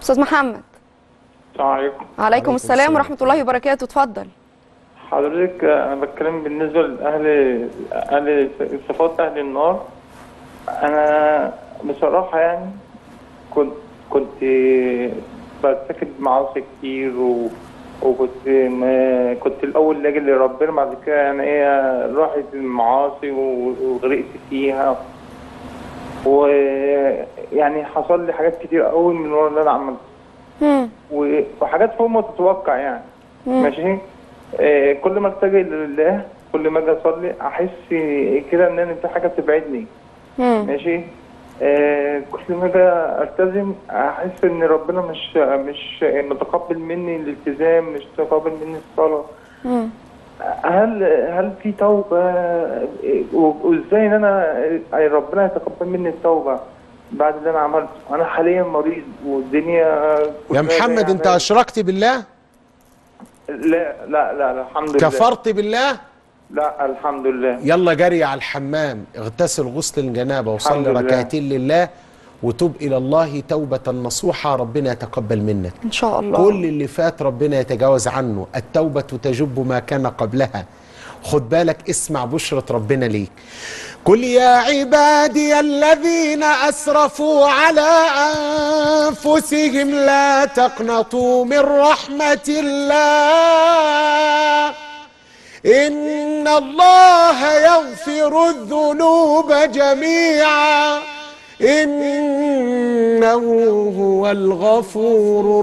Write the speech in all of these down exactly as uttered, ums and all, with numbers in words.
استاذ محمد. السلام عليكم. وعليكم السلام ورحمه الله وبركاته. اتفضل. حضرتك انا بتكلم بالنسبه لاهل اهل صفات اهل النار. انا بصراحه يعني كنت كنت برتكب معاصي كتير و... وكنت ما كنت الاول لاجئ لربنا، بعد كده يعني ايه راحت المعاصي وغرقت فيها، ويعني حصل لي حاجات كتير قوي من ورا اللي انا عملته. امم وحاجات فوق ما تتوقع يعني. مم. ماشي. آه كل ما التجئ لله، كل ما اجي اصلي احس كده ان انا في حاجه بتبعدني. مم. ماشي. آه كل ما اجي التزم احس ان ربنا مش مش متقبل مني الالتزام، مش متقبل مني الصلاه. مم. هل هل في توبه؟ وازاي ان انا ربنا يتقبل مني التوبه بعد اللي انا عملته؟ انا حاليا مريض والدنيا يا محمد انت اشركت بالله؟ لا لا لا الحمد لله. كفرت بالله؟ لا الحمد لله. يلا جري على الحمام، اغتسل غسل الجنابه وصلي ركعتين لله وتوب الى الله توبه نصوحه، ربنا يتقبل منك ان شاء الله. كل اللي فات ربنا يتجاوز عنه، التوبه تجب ما كان قبلها. خد بالك، اسمع بشرة ربنا ليك. قل يا عبادي الذين أسرفوا على أنفسهم لا تقنطوا من رحمة الله إن الله يغفر الذنوب جميعا إنه هو الغفور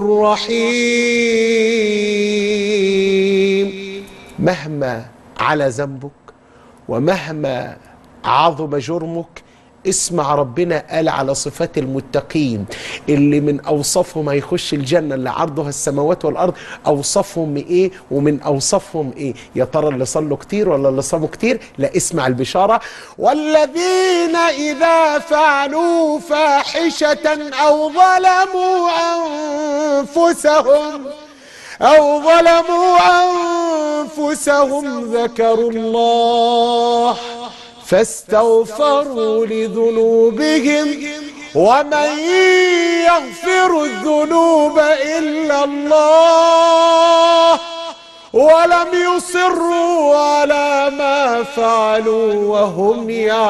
الرحيم. مهما على ذنبك ومهما عظم جرمك، اسمع ربنا قال على صفات المتقين اللي من اوصافهم هيخش الجنه اللي عرضها السماوات والارض، اوصافهم ايه ومن اوصافهم ايه؟ يا ترى اللي صلوا كتير ولا اللي صاموا كتير؟ لا، اسمع البشاره. والذين اذا فعلوا فاحشه او ظلموا انفسهم أو ظلموا أنفسهم ذكروا الله فاستغفروا لذنوبهم ومن يغفر الذنوب إلا الله ولم يصروا على ما فعلوا وهم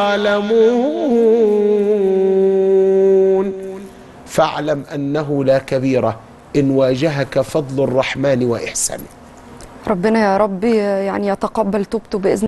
يعلمون. فاعلم أنه لا كبيرة إن واجهك فضل الرحمن وإحسانه. ربنا يا رب يعني يتقبل توبته بإذن